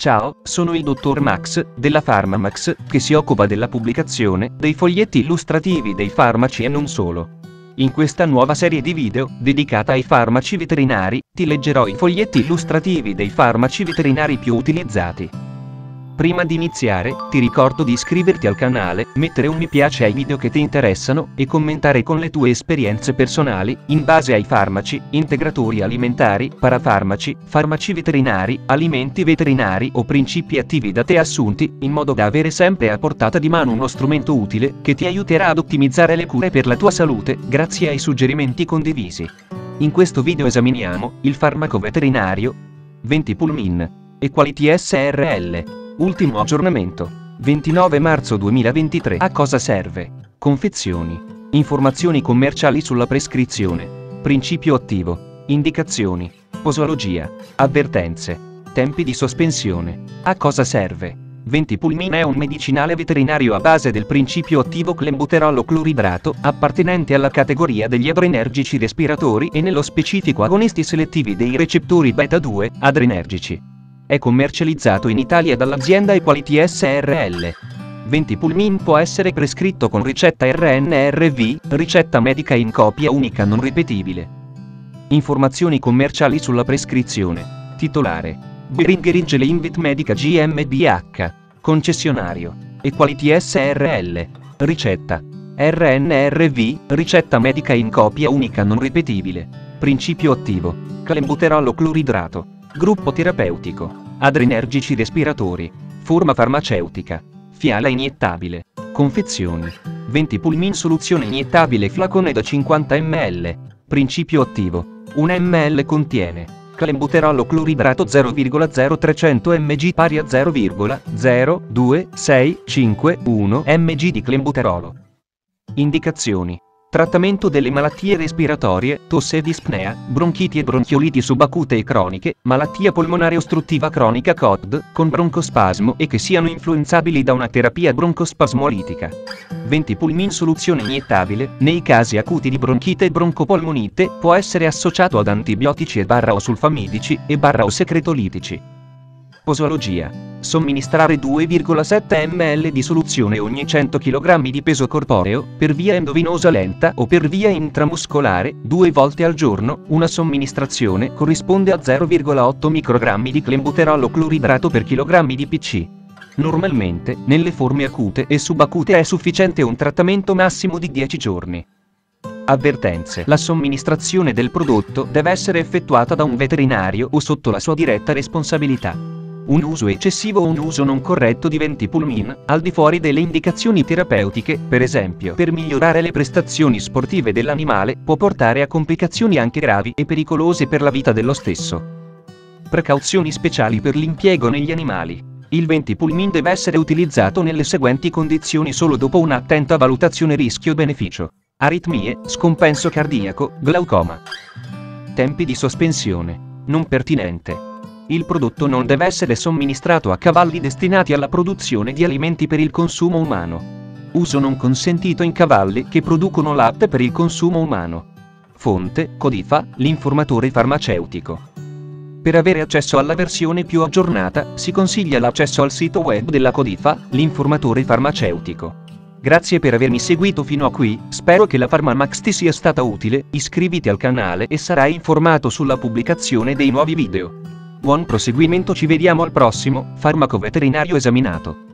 Ciao, sono il dottor Max, della PharmaMax, che si occupa della pubblicazione dei foglietti illustrativi dei farmaci e non solo. In questa nuova serie di video, dedicata ai farmaci veterinari, ti leggerò i foglietti illustrativi dei farmaci veterinari più utilizzati. Prima di iniziare, ti ricordo di iscriverti al canale, mettere un mi piace ai video che ti interessano, e commentare con le tue esperienze personali, in base ai farmaci, integratori alimentari, parafarmaci, farmaci veterinari, alimenti veterinari o principi attivi da te assunti, in modo da avere sempre a portata di mano uno strumento utile, che ti aiuterà ad ottimizzare le cure per la tua salute, grazie ai suggerimenti condivisi. In questo video esaminiamo il farmaco veterinario 20 Pulmin Equality SRL. Ultimo aggiornamento. 29 marzo 2023. A cosa serve? Confezioni. Informazioni commerciali sulla prescrizione. Principio attivo. Indicazioni. Posologia. Avvertenze. Tempi di sospensione. A cosa serve? 20 Pulmin è un medicinale veterinario a base del principio attivo clenbuterollo cloridrato, appartenente alla categoria degli adrenergici respiratori e nello specifico agonisti selettivi dei recettori beta 2 adrenergici. È commercializzato in Italia dall'azienda Equality SRL. 20 Pulmin può essere prescritto con ricetta RNRV, ricetta medica in copia unica non ripetibile. Informazioni commerciali sulla prescrizione. Titolare: Boehringer Ingelheim Medica GmbH. Concessionario: Equality SRL. Ricetta: RNRV, ricetta medica in copia unica non ripetibile. Principio attivo: clenbuterollo cloridrato. Gruppo terapeutico: adrenergici respiratori. Forma farmaceutica: fiala iniettabile. Confezioni: 20 Pulmin soluzione iniettabile flacone da 50 ml. Principio attivo: 1 ml contiene clenbuterollo cloridrato 0,0300 mg pari a 0,02651 mg di clenbuterolo. Indicazioni: trattamento delle malattie respiratorie, tosse e dispnea, bronchiti e bronchioliti subacute e croniche, malattia polmonare ostruttiva cronica COPD, con broncospasmo e che siano influenzabili da una terapia broncospasmolitica. 20 Pulmin soluzione iniettabile, nei casi acuti di bronchite e broncopolmonite, può essere associato ad antibiotici e/o sulfamidici e/o secretolitici. Posologia: somministrare 2,7 ml di soluzione ogni 100 kg di peso corporeo, per via endovenosa lenta o per via intramuscolare, 2 volte al giorno. Una somministrazione corrisponde a 0,8 microgrammi di clenbuterollo cloridrato per chilogrammi di PC. Normalmente, nelle forme acute e subacute è sufficiente un trattamento massimo di 10 giorni. Avvertenze: la somministrazione del prodotto deve essere effettuata da un veterinario o sotto la sua diretta responsabilità. Un uso eccessivo o un uso non corretto di 20 Pulmin, al di fuori delle indicazioni terapeutiche, per esempio per migliorare le prestazioni sportive dell'animale, può portare a complicazioni anche gravi e pericolose per la vita dello stesso. Precauzioni speciali per l'impiego negli animali. Il 20 Pulmin deve essere utilizzato nelle seguenti condizioni solo dopo un'attenta valutazione rischio-beneficio: aritmie, scompenso cardiaco, glaucoma. Tempi di sospensione. Non pertinente. Il prodotto non deve essere somministrato a cavalli destinati alla produzione di alimenti per il consumo umano. Uso non consentito in cavalli che producono latte per il consumo umano. Fonte: Codifa, l'informatore farmaceutico. Per avere accesso alla versione più aggiornata, si consiglia l'accesso al sito web della Codifa, l'informatore farmaceutico. Grazie per avermi seguito fino a qui, spero che la PharmaMax ti sia stata utile, iscriviti al canale e sarai informato sulla pubblicazione dei nuovi video. Buon proseguimento, ci vediamo al prossimo farmaco veterinario esaminato.